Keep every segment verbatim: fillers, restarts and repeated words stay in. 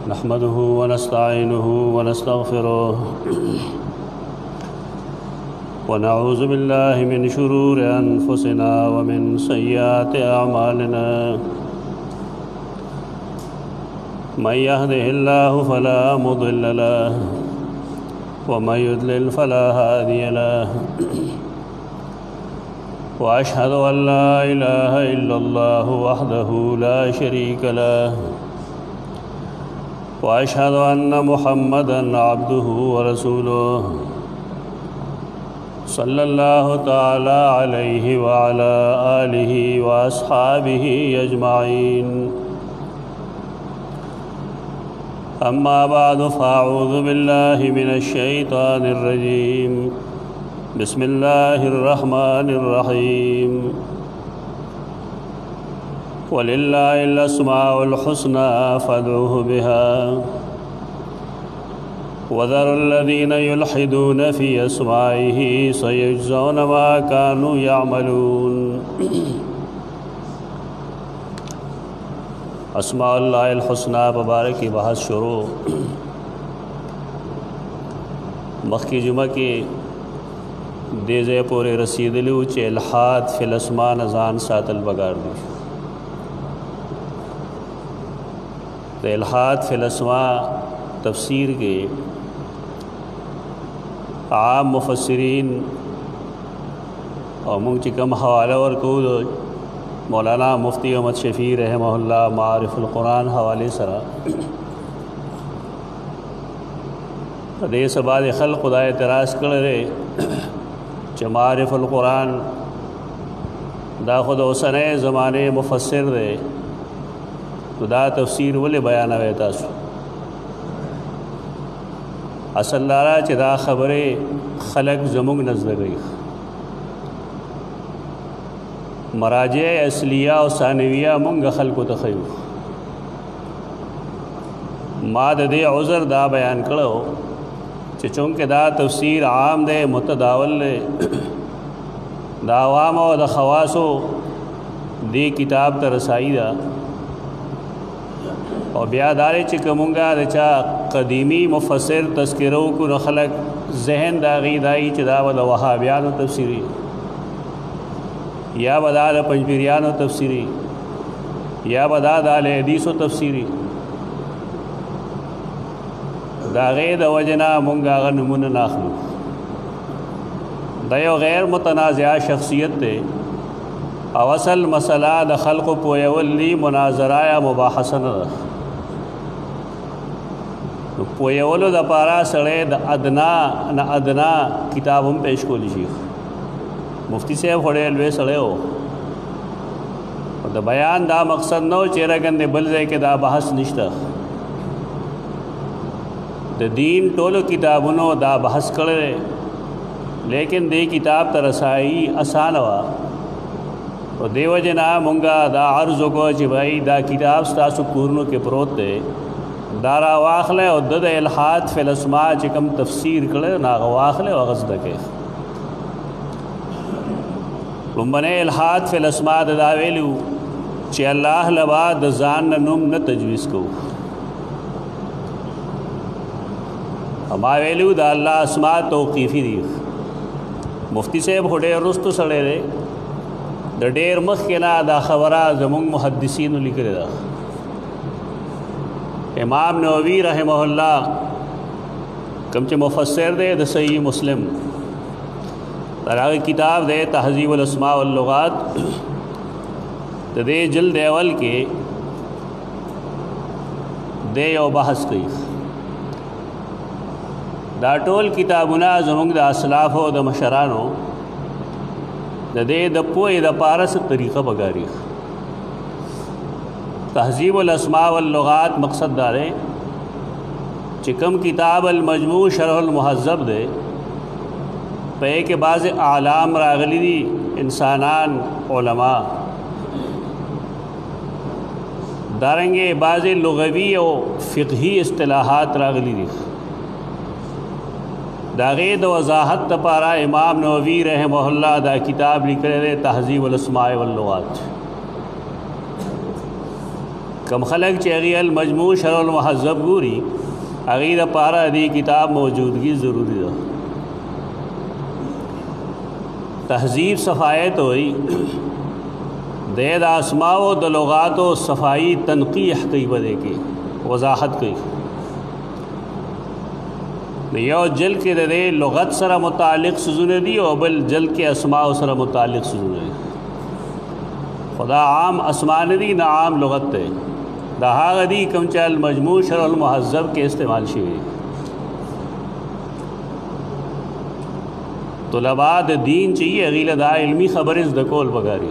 نحمده ونستعينه ونستغفره ونعوذ بالله من شرور أنفسنا ومن سيئات أعمالنا من يهده الله فلا مضل له ومن يضلل فلا هادي له وأشهد أن لا إله إلا الله وحده لا شريك له وأشهد أن محمدًا عبده ورسوله صلى الله تعالى عليه وعلى آله وأصحابه أجمعين أما بعد فأعوذ بالله من الشيطان الرجيم بسم الله الرحمن الرحيم ولله الأسماء الحسنى فادعوه بها وذروا الذين يلحدون في أسمائه سيجزون ما كانوا يعملون اسماء اللہ الحسنى مبارک کی بحث شروع مخی جمعہ کی دیزے پورے رسیدلیو چے الحاد فی الاسماء نزان ساتل بگار دی تو الحاد فی الاسماء تفسیر کے عام مفسرین اور منگ چکم حوالہ ورکود مولانا مفتی احمد شفیع رحمہ اللہ معارف القرآن حوالے سرا دے سباد خلق خدا اعتراض کر رہے چھ معارف القرآن دا خود حسن زمانے مفسر دے تو دا تفسیر ولی بیان ویتا سو اصل لارا چھ دا خبرے خلق زمونگ نزد گئی مراجع اصلیہ و ثانویہ منگ خلق تخیو ما دے عذر دا بیان کرو چھ چونکہ دا تفسیر عام دے متداول دے دا عوام و دا خواسو دی کتاب تا رسائی دا اور بیادارے چکمونگا دا چا قدیمی مفسر تذکرو کو نخلق ذہن دا غیدائی چا دا دا وحابیانو تفسیری یا بدا دا پنجبیریانو تفسیری یا بدا دا حدیث و تفسیری دا غیر دا وجنا منگا غنمون ناخلو دا یو غیر متنازعہ شخصیت دے او اصل مسئلہ دا خلق پویولی مناظرہ یا مباحثن دا پویولو دا پارا سڑے دا ادنا نا ادنا کتاب ہم پیش کو لیجیے مفتی صاحب خوڑے الوے سڑے ہو دا بیان دا مقصد نو چیرہ گندے بلزے کے دا بحث نشتا دا دین ٹولو کتابونو دا بحث کرے لیکن دے کتاب تا رسائی آسان ہوا اور دے وجنا منگا دا عرضو کو چی بھائی دا کتاب ستاسو کورنو کے پروت دے دارا واخلے اور دد الحاد فی الاسماء چکم تفسیر کرے ناغا واخلے و غزد کے رنبنے الحاد فی الاسماء دا ویلو چی اللہ لبا دا زان نم نہ تجویز کو ہما ویلو دا اللہ اسماء توقیفی دی مفتی صاحب خوڑے رستو سڑے دے دا دیر مخ کے نا دا خبرہ زمونگ محدثین لکرے دا امام نووی رحمہ اللہ کمچ مفسر دے دا صحیح مسلم تراغی کتاب دے تہذیب الاسماء واللغات دے جلد اول کے دے یو بحث کی دا ٹول کتابنا زمونگ دا اسلافو دا مشرانو دا دے دا پوئی دا پارس طریقہ بگاری تہذیب الاسماء واللغات مقصد دارے چکم کتاب المجموع شرح المحذب دے پہ کہ بعض اعلام راغلی دی انسانان علماء دارنگے بعض لغوی و فقہی اصطلاحات راغلی دی داغید وضاحت تپارا امام نووی رحمہ اللہ دا کتاب لکھ رہے تہذیب الاسماء واللغات کم خلق چیغی المجموع شرح المحذب گوری اغیر پارا دی کتاب موجودگی ضروری دا تہذیب صفایت ہوئی دید اسماء و دلغات و صفائی تنقیح کئی بدے کی وضاحت کئی یو جل کے دے لغت سر متعلق سزنے دی اور بل جل کے اسماء سر متعلق سزنے دی خدا عام اسماء دی نہ عام لغت تے دا ہاغ دی کم چال مجموع شرح المحذب کے استعمال شوی طلباء دین چاہیے اغیل دا علمی خبر از دکول بگاری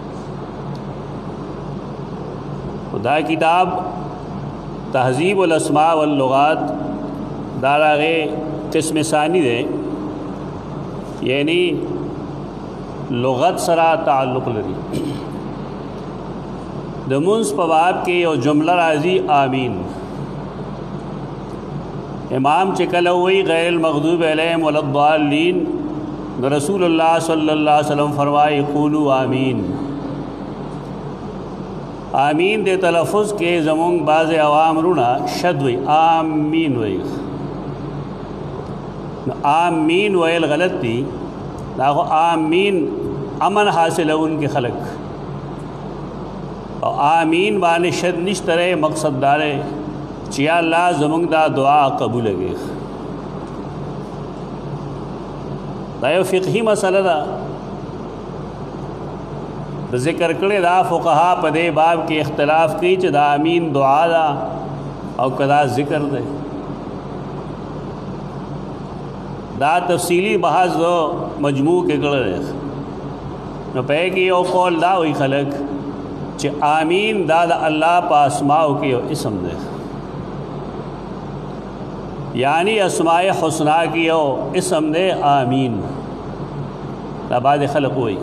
دا کتاب تہذیب الاسماء واللغات داراغے قسم ثانی دے یعنی لغت سرا تعلق لری دمنس پباب کے اور جملہ راضی آمین امام چکلوی غیر المغضوب علیہم ولا الضالین رسول اللہ صلی اللہ علیہ وسلم فرمائے قولوا آمین آمین دے تلفظ کے زمونگ باز عوام رونا شد وی آمین وی آمین ویل غلط تھی لاغو آمین امن حاصل ان کے خلق اور آمین بانے شد نشترے مقصد دارے چیا اللہ زمونگ دا دعا قبول گے دا یو فقہی مسئلہ دا ذکر کرے دا فقہا پدے باب کے اختلاف کی چھ دا آمین دعا دا او کدا ذکر دے دا تفصیلی بحث دو مجموع کے گڑھ رہے نو پہے کی یو قول دا ہوئی خلق چھ آمین دا دا اللہ پا اسماء کی یو اسم دے یعنی اسماء حسنہ کی یو اسم دے آمین دا بعد خلق ہوئی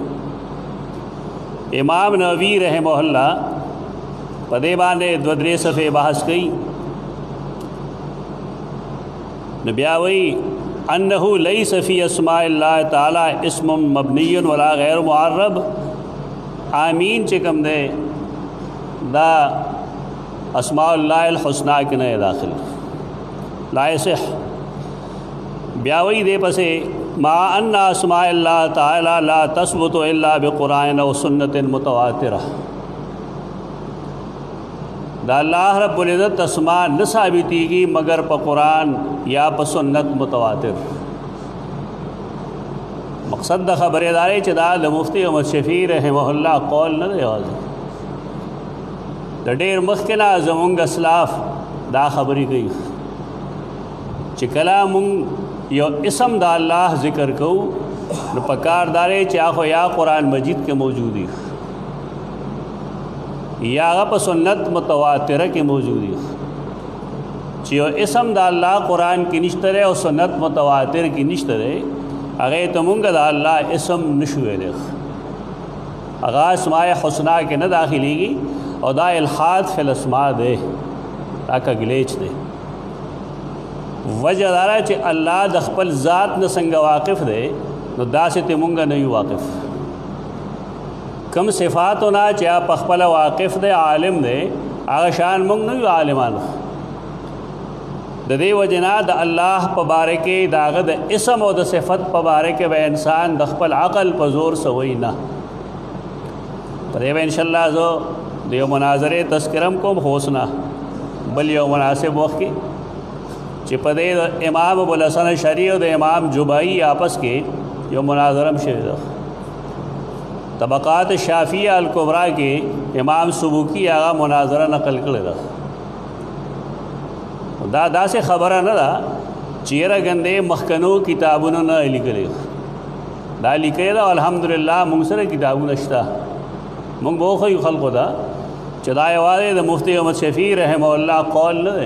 امام نووی رحمہ اللہ پدے باندے دو درے صفحے بحث کی نبیاوی انہو لیس فی اسماء اللہ تعالی اسم مبنی ولا غیر معرب آمین چکم دے دا اسماء اللہ الحسنہ کے نئے داخل لا یصح بیاوی دے پسے ما ان اسماء اللہ تعالی لا تثبت الا بقرآن و سنت متواترہ دا اللہ رب العزت اسماء نہ ثابتی گی مگر پا قرآن یا پا سنت متواتر مقصد دا خبر دارے چھ دا دا مفتی احمد شفیع رحمہ اللہ قول نہ دے واضح دا دیر مخکنہ زمونگ اسلاف دا خبری گئی چھ کلامنگ یو اسم دا اللہ ذکر کو نو پکار دارے چھ آخو یا قرآن مجید کے موجودی یا غپ سنت متواترہ کے موجودی چھ یو اسم دا اللہ قرآن کی نشترے اور سنت متواتر کی نشترے اگر تمونگا دا اللہ اسم نشوے دیکھ اگا اسماء حسنہ کے نہ داخلی گی اور دا الحاد فی الاسماء دے تاکہ گلیچ دے وجہ دارا چھ اللہ دخپل ذات نہ سنگ واقف دے نو دا سے تمونگا نہیں واقف کم صفات ہونا چھ آپ اخپل واقف دے عالم دے آگا شان منگ نہیں عالمان دا دے وجنا دا اللہ پبارکے داغد اسم و دا صفت پبارکے بے انسان دخپل عقل پزور سوئی نہ پدے بے انشاءاللہ زو دیو مناظر تذکرم کو خوصنا بل یو مناسب وقت کی چھ پدے امام ابو الحسن شریع و دا امام جبائی آپس کے یو مناظرم شہد طبقات شافیہ الکبریٰ کے امام سبوکی آغا مناظرہ نقل کرے دا دا دا سے خبرہ نہ دا چیرہ گندے مخکنو کتابونو نہ لکلے دا لکھے دا الحمدللہ منگ سر کتابون اشتا منگ بوخی خلق دا چدائے والے دا مفتی احمد شفیع رحمہ اللہ قول نہ دے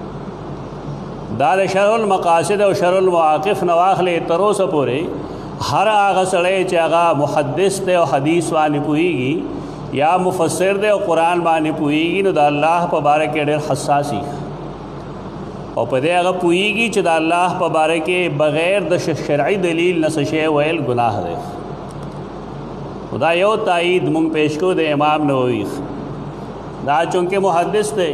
دا دا شرح المقاصد و شرح المواقف نواخلے تروس پورے ہر آغا سڑے چاگا محدث دے و حدیث وانی پوئی گی یا مفسر دے و قرآن وانی پوئی گی نو دا اللہ پا بارکے دیر حساسی اور پدے آغا پوئی گی چھ دا اللہ پا بارکے بغیر دا شرعی دلیل نسشے ویل گناہ دے دا یو تائید منگ پیش کو دے امام نووی دا چونکہ محدث دے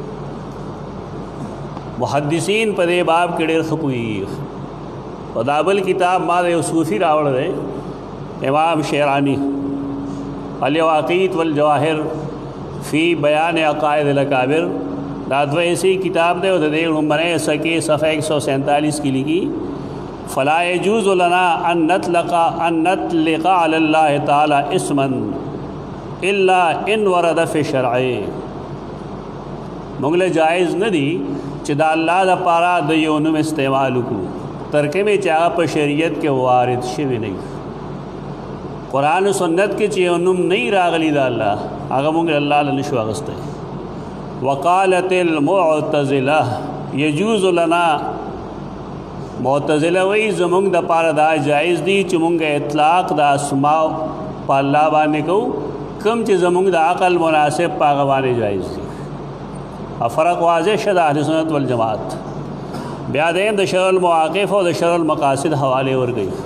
محدثین پہ دے باب کے ڈیر خپوئی و دابل کتاب ما دے صوفی راوڑ دے امام شیرانی الواقیت والجواہر فی بیان عقائد الاکابر دادو ایسی کتاب دے و دے نمبر سکی صفحہ ایک سو سینتالیس کی لکھی فلا يجوز لنا ان نطلق ان نطلق علی اللہ تعالی اسما الا ان ورد فی شرعی منگل جائز ندی چی دا اللہ دا پارا دا یونم استعمالو کو ترکے میں چاہا پا شریعت کے وارد شوی نہیں قرآن و سنت کے چی یونم نہیں راغلی دا اللہ آگا منگل اللہ لنشو آغستے وقالت المعتزلہ یجوز لنا معتزلہ وی زمونگ دا پارا دا جائز دی چی منگ اطلاق دا اسماء پا اللہ بانے کو کم چی زمونگ دا عقل مناسب پاگا بانے جائز دی فرق واضح شد اہل سنت والجماعت بیادین دا شرع المواقف و دا شرع المقاصد حوالے ور گئی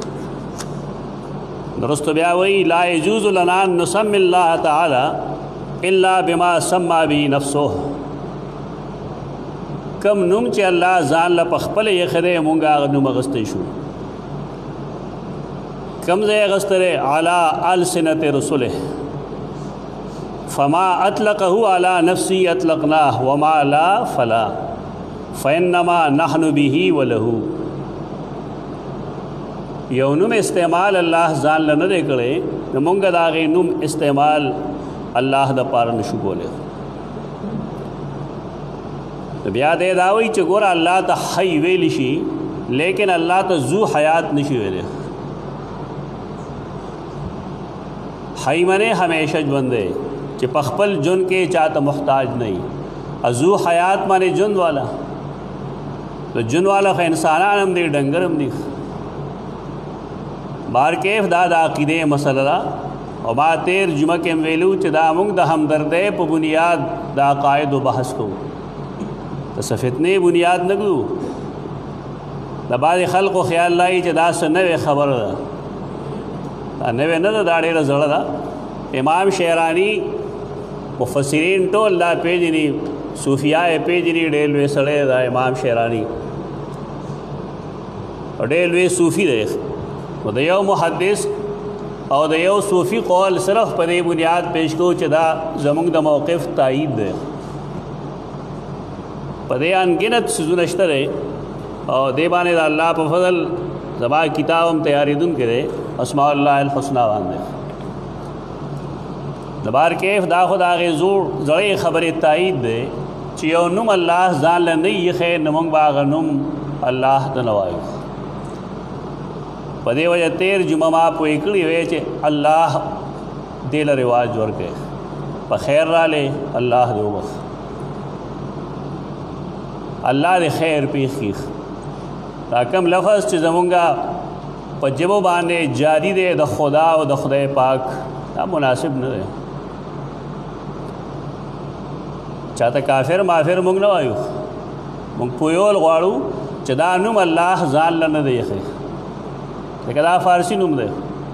درست بیاوئی لا يجوز لنا نسم اللہ تعالی الا بما سما بی نفسو کم نم چی اللہ زان لپخپل یخدے مونگا نم اغسطے شو کم زی اغسطرے علا السنت رسولہ فما اطلقه على نفسی اطلقناه وما لا فلا فانما نحن به وله یو نم استعمال اللہ زان لنہ دے کرے نمونگا داغی نم استعمال اللہ دا پارا نشو بولے بیاد اے داوئی چی گورا اللہ تا حی ویلی شی لیکن اللہ تا زو حیات نشی ویلے حی منے ہمیشہ جوندے کہ پخپل جن کے چاہتا محتاج نہیں ازو حیات مانے جن والا تو جن والا خو انسانان ہم دے ڈنگر ہم دی بار کیف دا دا عقیدے مسئلہ دا اور ما تیر جمعہ کے ویلو چی دا منگ دا ہمدردے پا بنیاد دا قائد و بحث کو تو صفتنے بنیاد نگو دا بعد خلق و خیال لائی چی دا سا نوے خبر دا دا نوے ندہ دا دیر زڑ دا امام شیرانی مفسرین ٹول دا پیجنی صوفیاء پیجنی ڈیلوے سڑے دا امام شیرانی اور ڈیلوے صوفی دے و دا یو محدث اور دا یو صوفی قول صرف پدے بنیاد پیش کو چدا زمانگ دا موقف تائید دے پدے انگنت سزونشتہ دے اور دے بانے دا اللہ پا فضل زبا کتابم تیاری دن کرے اسماء اللہ الحسنہ باندے دبار کیف دا خود آگے زور زڑے خبر تائید دے چی یو نم اللہ زان لنی یخے نمونگ باغ نم اللہ دنوائیو پدے وجہ تیر جمعہ ما پو اکڑی ہوئے چے اللہ دیل رواج جور کے پا خیر را لے اللہ دے وقت اللہ دے خیر پیخ کیخ تاکم لفظ چی زمونگا پا جبو باندے جاری دے دا خدا و دا خدا پاک دا مناسب نہ دے چاہتا کافر مافر مونگ نوائیو مونگ پویول غوارو چا دا نم اللہ زان لنہ دے یخی لیکن دا فارسی نم دے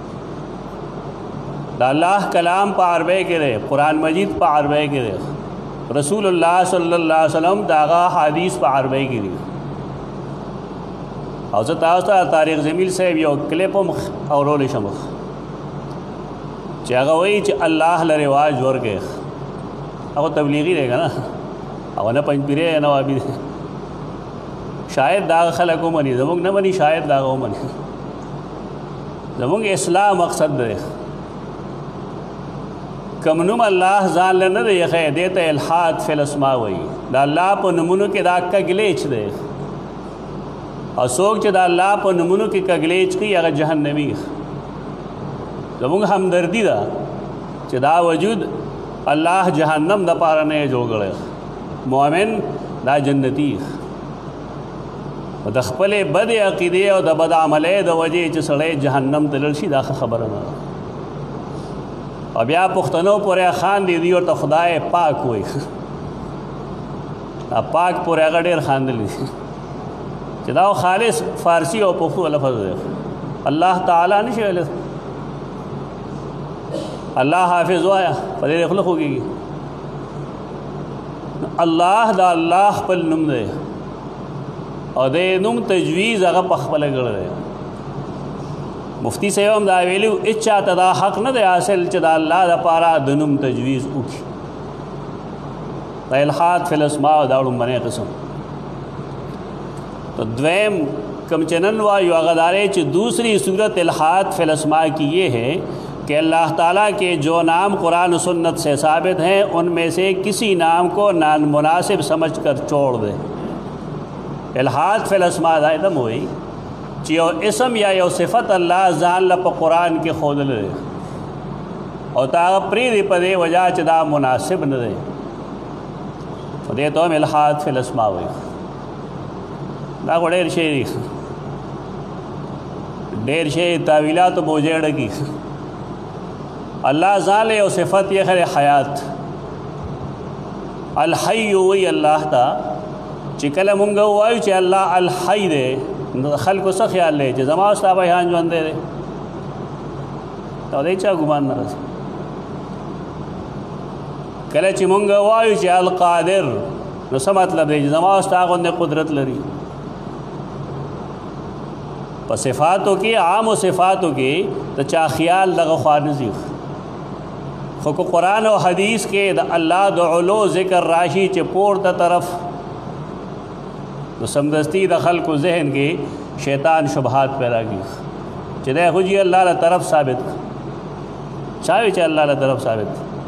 دا اللہ کلام پا عربے کے دے قرآن مجید پا عربے کے دے رسول اللہ صلی اللہ علیہ وسلم داغا حدیث پا عربے کی دے حضرت آستا تاریخ زمیل صاحب یو کلپ اور رولی شمخ چاہا وہی چا اللہ لرواج ور کے اگو تبلیغی دے گا نا اگو نا پنج پیرے ہے نوابی دے شاید داغ خلقو منی زمونگ نا منی شاید داغو منی زمونگ اصلاح مقصد دے کمنم اللہ زان لنہ دے یخے دیتا الحاد فی الاسماء وی دا اللہ پا نمونو کے دا کا گلیچ دے اور سوک چا دا اللہ پا نمونو کے کا گلیچ کی اگر جہنمی زمونگ ہمدردی دا چا دا وجود اللہ جہنم دا پارنے جو گڑے مومن دا جنتی دا خپل بد عقیدے و دا بد عملے دا وجہ چا سڑے جہنم تلرشی دا خبرنا اب یا پختنو پورے خان دی دی اور تا خدای پاک ہوئی پاک پورے اگر دیر خان دلی چا دا خالص فارسی و پختو لفظ دے اللہ تعالیٰ نہیں شوئے اللہ حافظ ہوا یا فدیر اخلق ہوگی گی اللہ دا اللہ خپل نوم دی او د نوم تجویز هغه په خپله کړی دی. مفتی صاحب هم دا ویلي هېڅ چاته دا حق نه دی حاصل چې د الله دپاره د نوم تجویز وکړي. دا الحاد فی الاسماء دا لومبنی قسم. تو دویم کم چې نن وایو هغه دا دی چې دوسری صورت الحاد فی الاسماء کی یہ ہے کہ اللہ تعالیٰ کے جو نام قرآن و سنت سے ثابت ہیں ان میں سے کسی نام کو نان مناسب سمجھ کر چھوڑ دے. الحاد فی الاسماء دا ادم ہوئی چې یو اسم یا یو صفت الله ځان له په قرآن کې ښودلی دی او تا هغه پرېږدي په دې وجه چې دا مناسب نه دی، نو دې ته هم الحاد فی الاسماء وایي. دا خو ډېر شی دي، ډېر شی تاویلاتو بوجې ډکي. اللہ ځان له یو صفت یې خیر حیات الحی وی الله تا چې کله مونږ وایو چې الله الحی دی نو خلکو څه خیال دی چې زما او ستا بیان ژوندی دی؟ او دې چا ګمان نه راځي. کله چې مونږ وایو چې القادر نو څه مطلب دی چې زما او ستا غوندې قدرت لري؟ په صفاتو کې عامو صفاتو کې د چا خیال دغه خوا نه ځي. خو کو قرآن و حدیث کے دا اللہ دا علو ذکر راشی چے پورتا طرف تو سمدستی دا خلق و ذہن کے شیطان شبہات پیدا کی چے دے خوجی اللہ لا طرف ثابت چاہوی چے اللہ لا طرف ثابت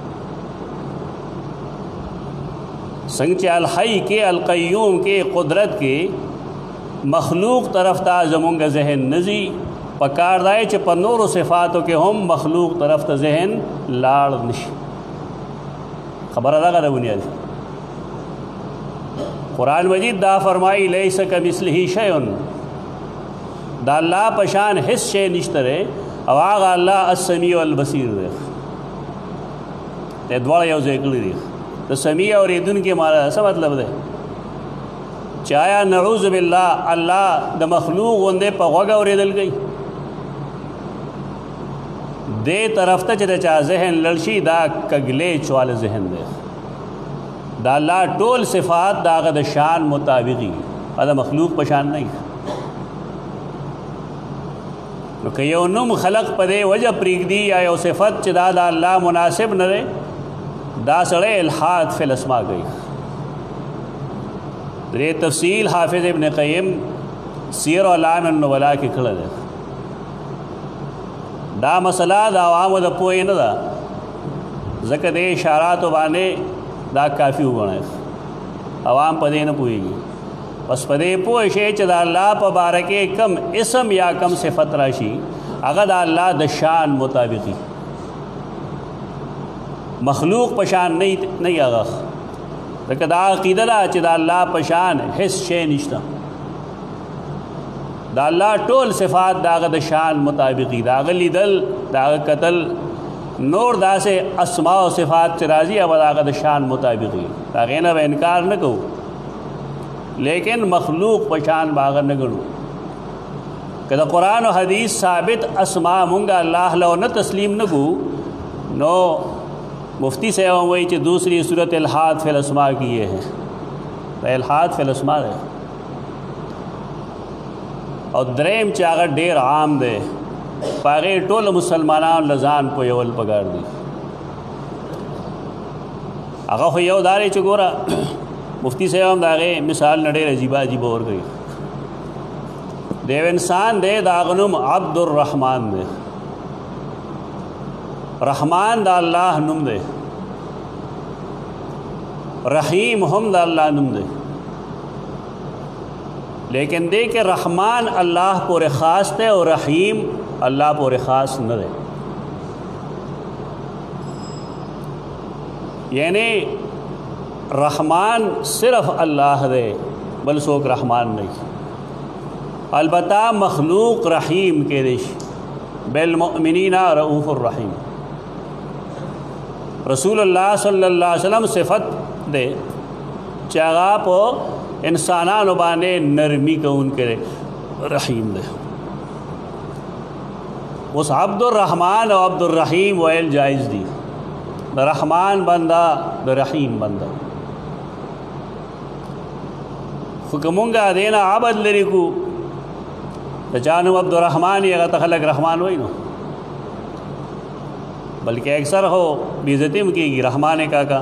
سنگ چے الحی کے القیوم کے قدرت کے مخلوق طرف تا زمونگا ذہن نزی پکار دائے چے پا نور و صفاتوں کے ہم مخلوق طرف تا ذہن لاڑ نشی. خبر ادا کا دا بنیادی قرآن مجید دا فرمائی لیس کمثلہ شیء، دا اللہ پشان حس شے نشترے او آغا اللہ السمیع والبصیر دے. تے دوڑا یو ذکر دی تو سمیع اور ایدن کے مارا ایسا مطلب دے چاہیا نعوذ باللہ اللہ دا مخلوق وندے پا غوگا اور ایدل گئی دے طرف تا چاہتا چاہ ذہن لڑشی دا کگلے چوال ذہن دے. دا اللہ ٹول صفات دا غد شان مطابقی دا مخلوق پشان نہیں. نو کہ یو نم خلق پدے وجہ پریگ دی یا یو صفت چاہ دا دا اللہ مناسب نہ دے دا سڑے الحاد فی الاسماء گئی. دے تفصیل حافظ ابن قیم سیر و علام النبلاء کی کھڑا دے. دا مسئلہ دا عوام دا پوئی نہ دا ذکر دے اشارات و بانے دا کافی ہو گنا ہے. عوام پدے نہ پوئی گی بس پدے پوئی شے چا دا اللہ پا بارکے کم اسم یا کم صفت راشی اگر دا اللہ دا شان مطابقی مخلوق پشان نہیں آگا ذکر دا عقیدہ دا چا دا اللہ پشان حس شے نشتا. دا اللہ ٹول صفات دا غد شان مطابقی دا غلی دل دا قتل نور دا سے اسماء و صفات چرازی اب دا غد شان مطابقی دا غینہ با انکار نہ کہو لیکن مخلوق پشان باغر نہ گنو کہ دا قرآن و حدیث ثابت اسماء منگا اللہ لو نہ تسلیم نہ کو نو مفتی سے وہی چھ دوسری صورت الحاد فی الاسماء کی یہ ہے. الحاد فی الاسماء ہے اور دریم چاگر ډیر عام دے پاگے ټول مسلمانان لزان پو یول پگار دی. اگا خو یو دارے چو گورا مفتی صاحب ہم داغے مثال نڈیر عجیبہ عجیبہ اور گئی دیو انسان دے داغنم عبد الرحمن دے. رحمان دا اللہ نم دے، رحیم ہم دا اللہ نم دے. لیکن دے کہ رحمان اللہ پور خاص دے اور رحیم اللہ پور خاص نہ دے. یعنی رحمان صرف اللہ دے بل سوک رحمان نہیں. البتہ مخلوق رحیم کے دیش بالمؤمنین رؤوف الرحیم. رسول اللہ صلی اللہ علیہ وسلم صفت دے چاگا پو انسانان بانے نرمی کو ان کے رحیم دے. اس عبد الرحمن و عبد الرحیم ویل جائز دی. دا رحمان بندہ دا رحیم بندہ خو که مونږه دینا عبد لري کو د چا نوم عبدالرحمن یې هغه ته خلک رحمان وایي نو بلکې اکثر هو بېعزتي هم کېږي رحمان کاکا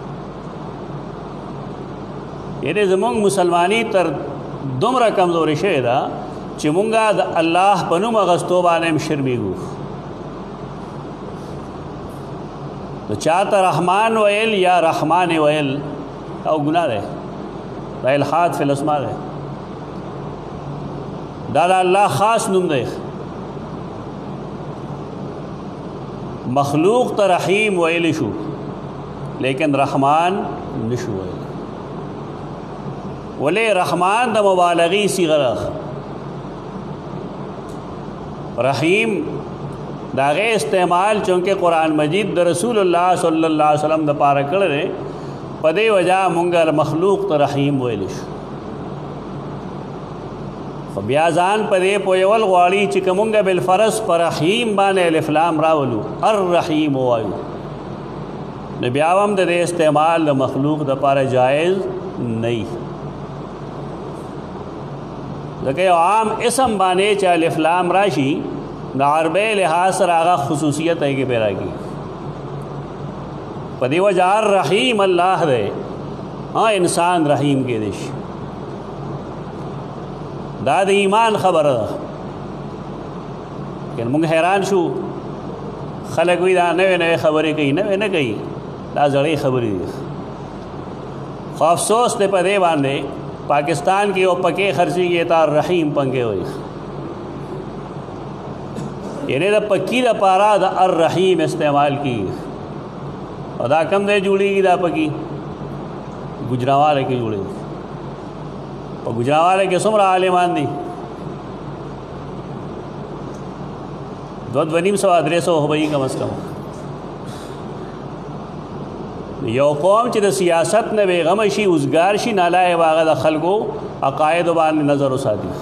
یعنې زمونږ مسلماني تر دومره کمزورې شوې ده چې مونږه د الله په نوم اخیستو باندې هم شرمېږو نو چاته رحمان ویل یا رحمان ویل او ګناه دی دا الحاد فی الاسماء دی دا د الله خاص نوم دی مخلوق ته رحیم ویلی شو لیکن رحمان نشو ویل ولې رحمان د مبالغې صیغه ده رحیم دا غي استعمال چونکہ قرآن مجید د رسول الله صلی الله علیه وسلم د پاره کړل په دې وجہ مونږه مخلوق ته رحیم ویل شو خو بیا ځان په دې پویول غواړي چې کومګه بالفرض پر رحیم باندې الف لام راولو الرحیم وایو نو بیا هم د استعمال د مخلوق د پاره جائز نه ځکه یو عام اسم باندې چې الف لام راشي د عربی لحاظ سره هغه خصوصیت ہے کہ پیرا کی پدی وجہ رحیم اللہ دے ہاں انسان رحیم کے دش دا د ایمان خبر ده کہ مونږ حیران شو خلک وی دا نوې نوې خبرې کوي نوې نه کوي دا زړې خبرې دي خو افسوس دی په دې باندې پاکستان کې او پکې خرچي کې تا رحیم پنګې وي یعنی دا پکی دا پارا دا الرحیم استعمال کی اور دا کم دے جوڑی گی دا پکی گجراوالے کی جوڑی گی اور گجراوالے کے سمرہ عالمان دی دو دونیم سو ادریسو ہو بھئی کم از کم یو قوم چې د سیاست نه بے غم شي اوزگار شي نالای واغه د خلکو عقاید باندې نظر وساتي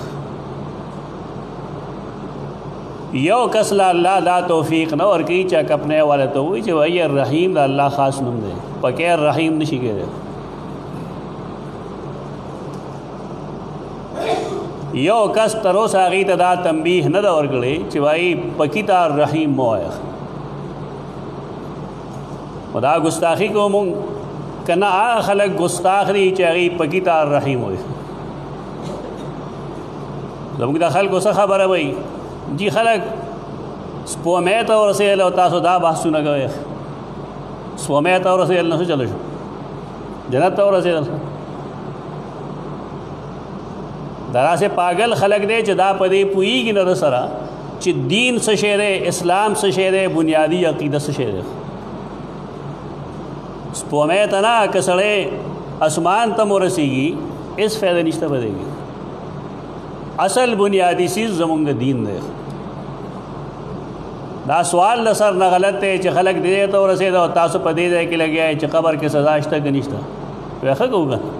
یو کس لا اللہ دا توفیق نہ اور کی چاک اپنے والے تو ہوئی چې وہی الرحیم دا اللہ خاص نم دے پکے الرحیم نشی کے دے یو کس تروس آگی تا دا تنبیح نہ دا ورگلے چې وہی پکی تا الرحیم مو آیا دا گستاخی کو مونگ کنا آ خلق گستاخ دی چاگی پکی تا الرحیم ہوئی زمانگ دا خلق اسا خبر ہے بھئی جی خلق سپومیت اور رسیل او تاسو دا بحثو نگوئے سپومیت اور رسیل نسو چلو شو جنت اور رسیل درا سے پاگل خلق دے چھ دا پدے پوئی گی نر سرا چھ دین سشیرے اسلام سشیرے بنیادی عقیدہ سشیرے سپومیت نا کسڑے اسمان تم رسی گی اس فیدہ نشتہ بدے گی اصل بنیادی چیز زمونږ دین دی دا سوال لسر نه غلط دی چې خلک دې ته ورسېده او تاسو په دې ځای کې لګیا چې قبر کې سزا شته که نشته وی ښه کوو که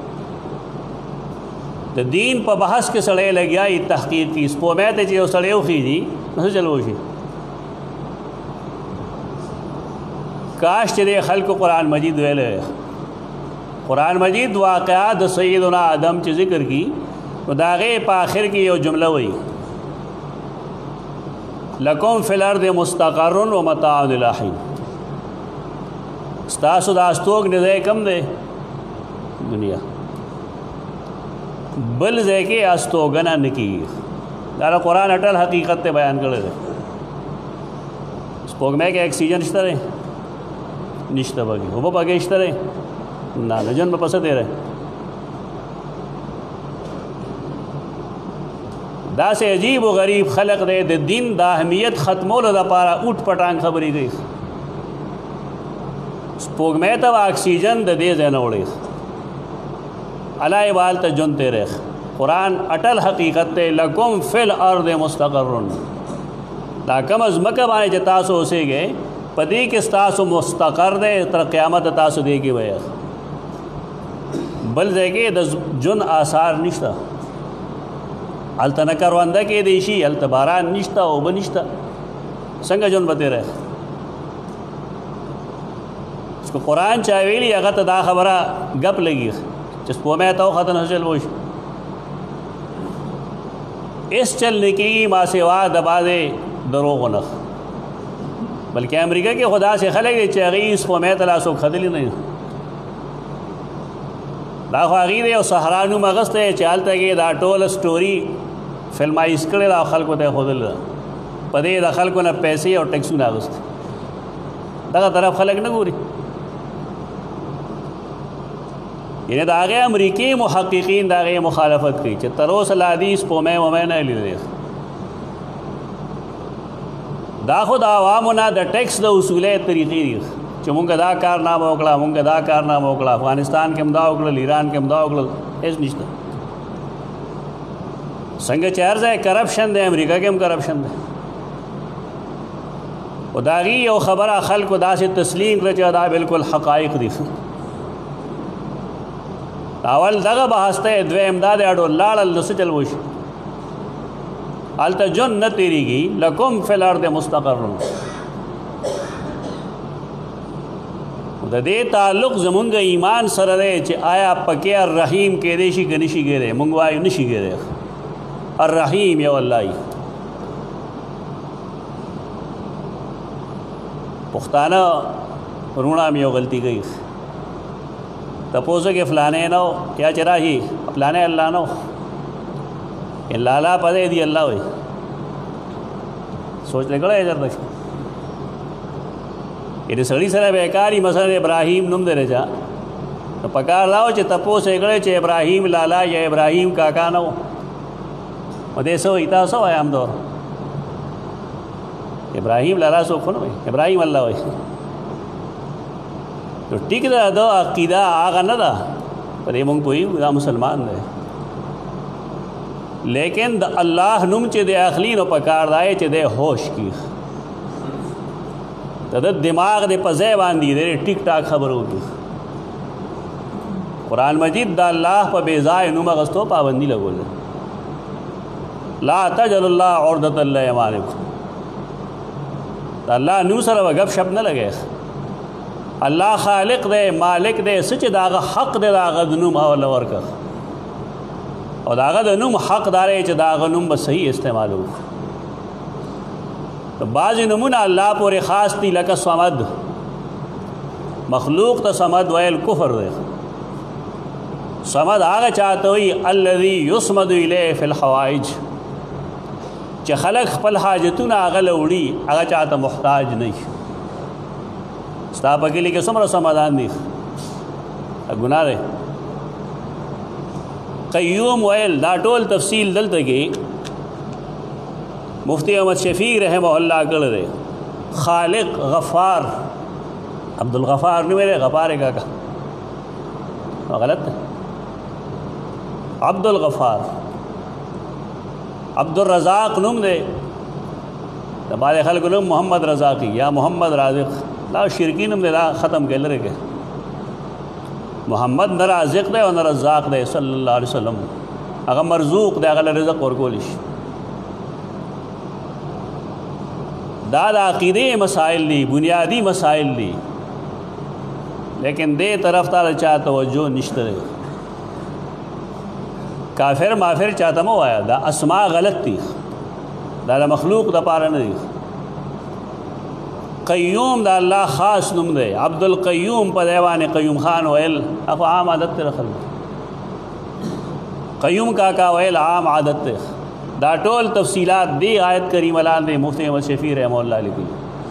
د دین په بحث کې سړی لګیا یي تحقیق کی سپومی ته چې یو سړی وخېږي نو څه چل وشي کاش چې دې خلکو قرآن مجید ویلی قرآن مجید واقعات د سیدنا آدم چې ذکر کی و داغے پا آخر کی یو جملہ ہوئی لکم فی الارض مستقر و متاع الی حین ستاسو دا استوگ نزے کم دے دنیا بل زے کے استوگنا نکی دارا قرآن اٹل حقیقت تے بیان کرے دے سپوگ میں کہ ایکسیجن نشتہ رہے نشتہ باگی ہو با باگی نشتہ رہے نا نجن با پسہ دے رہے دا سے عجیب و غریب خلق دے دے دین دا اہمیت ختمول دا پارا اوٹ پٹانگ خبری گئی سپوگ میں تا آکسیجن دا دے زین اوڑی علائی بال تا جنتے ریخ قرآن اٹل حقیقت تے لکم فی الارض مستقرن دا کم از مکہ بانے جا تاسو اسے گئے پدی کس تاسو مستقر دے تر قیامت تاسو دے گی ویخ بل دے گے دا جن آثار نشتا حالتا نکروندہ کے دیشی حالتا باران نشتا او بنشتا سنگا جن بتے رہے اس کو قرآن چاہویلی اگر تا دا خبرہ گپ لگی جس پو میں تاو خطن حسل بوش اس چلنے کی ما سوا دبا دے دروغ نخ بلکہ امریکہ کے خدا سے خلق دے چاگی اس کو میں تلاسو خدلی نہیں دا خواغی دے او سہرانو مغست دے چالتا گے دا ٹول سٹوری فلمائی اسکڑے دا خلقو تے خودل دا پدے دا خلقو نا پیسے اور ٹیکسو ناغست دا طرف خلق نہ گوری یعنی دا آگے امریکی محققین دا آگے مخالفت کی چھے تروس الحدیث پو میں و میں نہ لی دیکھ دا خود عوامنا دا ٹیکس دا اصولے طریقی دیکھ چھے مونگا دا کارنامہ اکڑا مونگا دا کارنامہ اکڑا افغانستان کے مدا اکڑا ایران کے مدا اکڑا ایس نشتا سنگا چہرز ہے کرپشن دے امریکہ کے ہم کرپشن دے و داغی او خبرہ خلق و دا سے تسلیم رچا دا بالکل حقائق دیکھ اول دغه بحثته دویم داد اډو لاړل نو څه چل وشي هلته جون نه تېرېږي لکم فی الارض مستقر د دې تعلق زمونږ ایمان سره دی چې آیا پکې الرحیم کېدی شي که نشي کېدی مونږ وایو نشي کېدی الرحیم یو الله یي پښتانه روڼه مې یو غلطي کوي تپوسو کہ فلانے نو کیا چرا ہی فلانے اللہ نو لالا پدے دی اللہ ہوئی سوچ لے گڑا ہے جر تک یہ سڑی سر بیکاری مثلا ابراہیم نم دے رجا تو پکار لاؤ چے تپوسو گڑے چے ابراہیم لالا یا ابراہیم کاکا نو مدے سو ایتا سو ہے ہم دور ابراہیم لالا سو کھنو ابراہیم اللہ ہوئی تو ٹھیک دا دو عقیدہ آغا نہ دا پر یہ مونگ پوئی دا مسلمان دے لیکن دا اللہ نم چے دے اخلین و پکار دائے چے دے ہوش کی دا دماغ دے پزے باندی دے ٹک ٹاک خبر ہوگی قرآن مجید دا اللہ پا بیزائے نم اغسطو پابندی لگو دے لا تجل اللہ عردت اللہ امانکم دا اللہ نم سر و گپ شپ نہ لگے اللہ خالق دے مالک دے سچ داغ حق دے داغ دنوم حول ورکا اور داغ دنوم حق دارے چھ داغ نوم بس صحیح استعمال ہو تو بعض نمونہ اللہ پورے خاص تی لکا سمد مخلوق تا سمد ویل کفر دے سمد آگا چاہتا ہوئی الذی یسمد الیہ فی الحوائج چھ خلق خپل حاجتون آگا لوڑی آگا چاہتا محتاج نہیں ستا پکی لکے سمرا سمادان دیخ گناہ دے قیوم ویل دا ٹول تفصیل دلتا کی مفتی احمد شفیق رحمہ اللہ کر دے خالق غفار عبدالغفار نہیں میرے غفار کا کہا غلط ہے عبدالغفار عبدالرزاق نم دے بعد خلق نم محمد رزاقی یا محمد رازق لا شرکین ہم دے دا ختم کے لرے کے محمد نہ رازق دے اور نہ رزاق دے صلی اللہ علیہ وسلم اگر مرزوق دے اگر رزق اور کولش دا دا عقیدے مسائل دی بنیادی مسائل دی لیکن دے طرف تا چاہ توجہ نشترے کافر مافر چاہتا مو آیا دا اسماء غلط تھی دا دا مخلوق دا پارا نہیں قیوم دا اللہ خاص نم دے عبد القیوم پا دیوان قیوم خان ویل اکو عام عادت تے رخل قیوم کاکا ویل عام عادت تے دا ٹول تفصیلات دی آیت کریم الان دے مفتی احمد شفیع رحمہ اللہ علیہ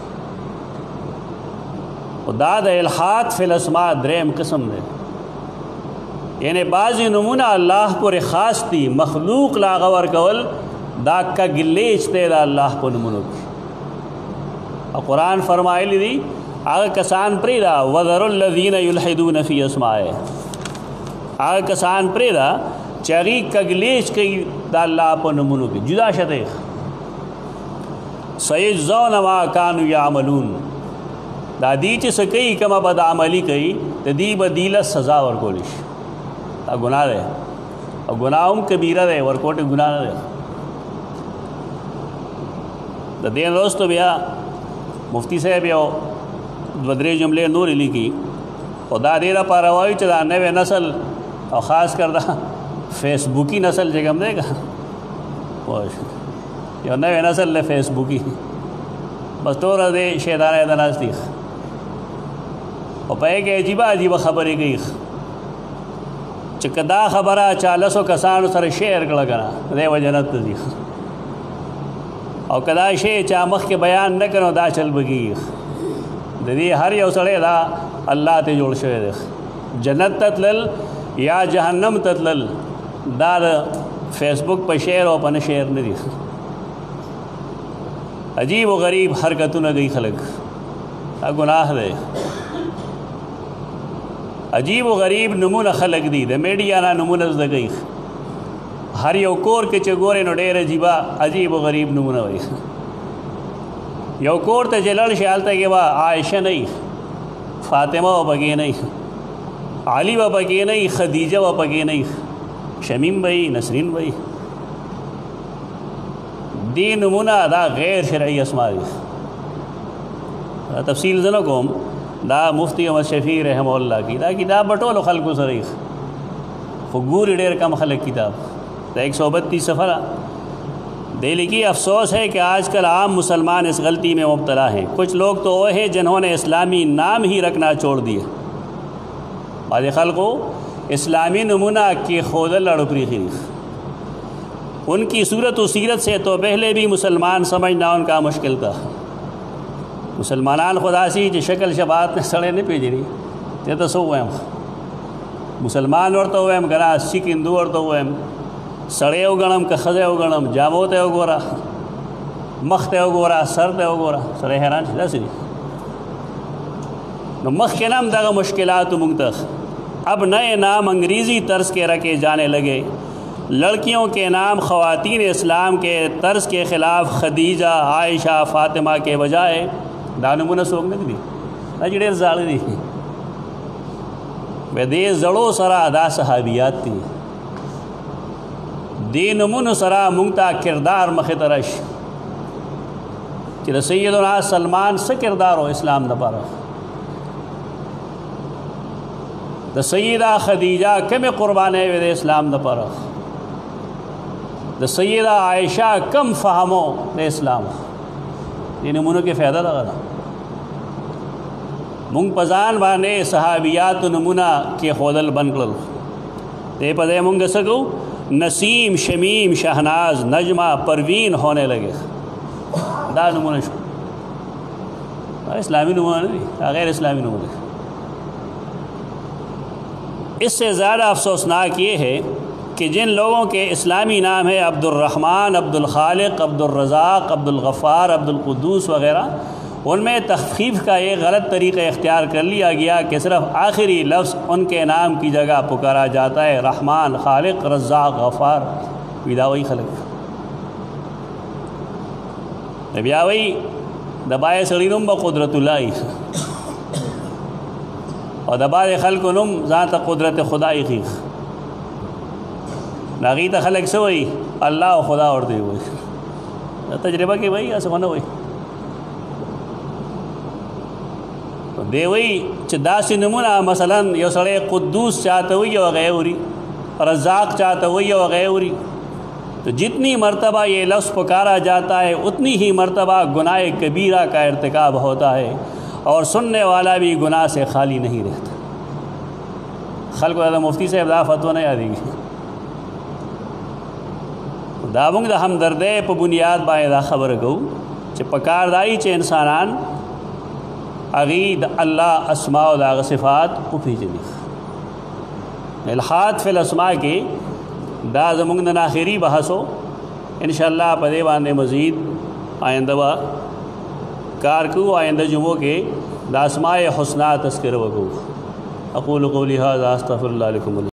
دا دا الحاد فی الاسماء دریم قسم دے یعنی بعضی نمونہ اللہ کو رخاص تی مخلوق لاغور کول دا کا گلیچ تے دا اللہ کو نمونو کی قرآن فرمائے لی دی آگا کسان پریدا وَذَرُ الَّذِينَ يُلْحِدُونَ فِي أَسْمَائِهِ آگا کسان پریدا چاگی کگلیش کئی دا اللہ پا نمونو کی جدا شتیخ سَيَجْزَوْنَ مَا كَانُوا يَعْمَلُونَ دا دی چی سکئی کما بد عملی کئی تا دی بدیل سزا ورکولش دا گناہ دے اور گناہم کبیرہ دے ورکوٹ گناہ دے دا دین دوستو بیا مفتی صاحب یو بدرے جملے نور لکھی اور دا دیرہ پاروائی چدا نوے نسل اور خاص کر دا فیس بکی نسل جگم دے گا یو نوې نسل له فیسبوکي بس ټوله دې شیطانۍ ته ناست دي او په هغې کې عجیبه عجیبه خبرې کوي چې که دا خبره چا لسو کسانو سره شیر کړه که نه دی به جنت ته ځي او که دا شی چا مخکې بیان نه کړه نو دا چل به کېږي د دې هر یو سړی دا الله ته جوړ شوی دی جنت ته تلل یا جهنم ته تلل دا د فیسبوک په شیر او په نه شیر نه دي عجیب و غریب حرکتونه کوي خلک دا ګناه دی عجیب و غریب نمونه خلق دي د میډیا نه نمونه زده کوي هر یو کور کې چې ګورې نو ډېر عجیبه عجیب و غریب نمونه وایي یو کور ته چې لاړ شي هلته کې به عایشه نه وي فاطمه به پکې نه وي علي به پکې نه وي خدیجه به پکې نه وي شمیم به وي نسرین به وي دې نمونه دا غیر شرعي اسما دي تفصیل زه نه کوم دا مفتی احمد شفیع رحمہ اللہ کی دا کتاب بټولو خلکو سره یې خو ګوري ډېر کم خلک کتاب دا ایک سو بتیس صفحہ دے لکھی افسوس ہے کہ آج کل عام مسلمان اس غلطی میں مبتلا ہیں کچھ لوگ تو وہ ہیں جنہوں نے اسلامی نام ہی رکھنا چھوڑ دیے بعض خلقو اسلامی نمونہ کی خودل اڑپری خریف ان کی صورت و سیرت سے تو پہلے بھی مسلمان سمجھنا ان کا مشکل تھا مسلمانان خدا سی چې شکل شبات نه سړی نه پیژني ته ته څه ووایم مسلمان ورته ووایم که نه سیک هندو ورته ووایم سړی وګڼم که ښځی وګڼم جامو ته وګوره مخ ته وګوره سر ته وګوره سړی حیران شي داسې دي نو مخکې نه هم دغه مشکلات موږ ته اب نئے نام انگریزی طرز کے رکھے جانے لگے لڑکیوں کے نام خواتین اسلام کے طرز کے خلاف خدیجہ عائشہ فاطمہ کے بجائے دا نمونه څوک نه دي دا چې ډېر زاړه دي به دې زړو سره دا صحابیات دي دې نمونو سره موږ ته کردار مخې ته راشي چې د سیدنا سلمان څه کردار و اسلام دپاره د سیدہ خدیجہ کمې قربانۍ وې د اسلام دپاره د سیدہ عائشہ کم فهمو د اسلام دې نمونو کې فایده دغه ده مونږ په ځان باندې صحابیاتو نمونه کېښودل بند کړل دې په ځای مونږ څه کوو نسیم شمیم شہناز نجمہ پروین ہونے لگے دا نمونه شو دا اسلامی نمونه نه دي دا غیر اسلامی نمونه اس سے زیادہ افسوسناک یہ ہے کہ جن لوگوں کے اسلامی نام ہے عبد الرحمن عبد الخالق عبد الرزاق عبد الغفار عبد القدوس وغیرہ ان میں تخفیف کا ایک غلط طریقہ اختیار کر لیا گیا کہ صرف آخری لفظ ان کے نام کی جگہ پکارا جاتا ہے رحمان خالق رزاق غفار بیداوی خلق بیاوی دبائے سڑینم با قدرت اللہ اور دبائے خلق نم ذات قدرت خدای خیخ ناغی تا خلق سوئی اللہ و خدا اور دے ہوئی تجربہ کی بھائی ایسا ہونا ہوئی دے ہوئی چھ داسی نمونہ مثلا یو سڑے قدوس چاہتا ہوئی یا غیوری رزاق چاہتا ہوئی یا غیوری تو جتنی مرتبہ یہ لفظ پکارا جاتا ہے اتنی ہی مرتبہ گناہ کبیرہ کا ارتکاب ہوتا ہے اور سننے والا بھی گناہ سے خالی نہیں رہتا خلق دا مفتی صاحب دا فتوہ نہیں آدھی گی دا مونږ د همدردۍ په بنیاد باندې دا خبره کوو چې پکار دایي چې انسانان هغې د الله اسماء او د هغه صفات وپېژني الحاد فی الاسماء کې دا زمونږ نن آخري بحث و انشاءاللہ په دې باندې مزید آئنده به کار کوو آئنده جمعو کې د اسماء حسنا تذکره وکړو اقول قولی هذا استغفر الله لكم.